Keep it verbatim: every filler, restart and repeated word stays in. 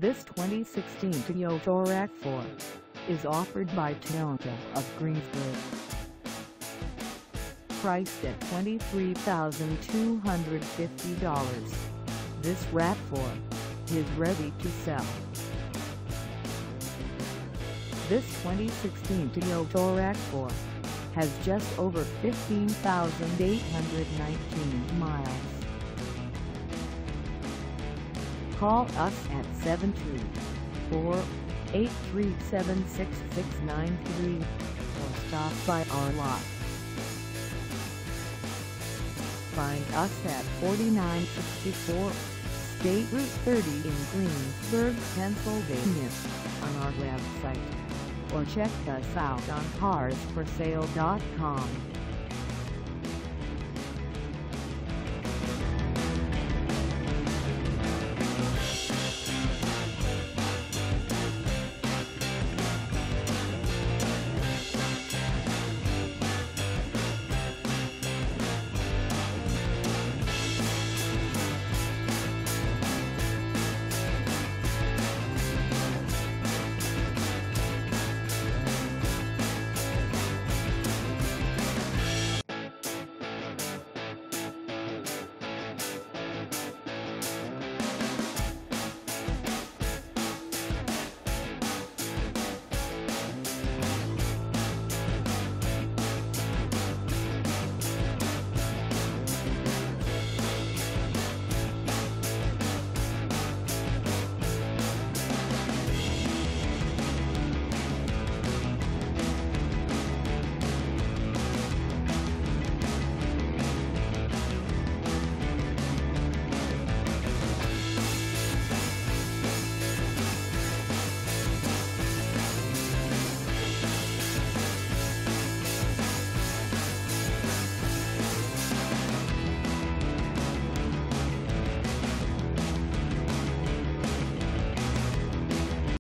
This twenty sixteen Toyota RAV four is offered by Toyota of Greensburg. Priced at twenty-three thousand two hundred fifty dollars, this RAV four is ready to sell. This twenty sixteen Toyota RAV four has just over fifteen thousand eight hundred nineteen miles. Call us at seven two four, eight three seven, six six nine three or stop by our lot. Find us at forty-nine sixty-four State Route thirty in Greensburg, Pennsylvania on our website, or check us out on cars for sale dot com.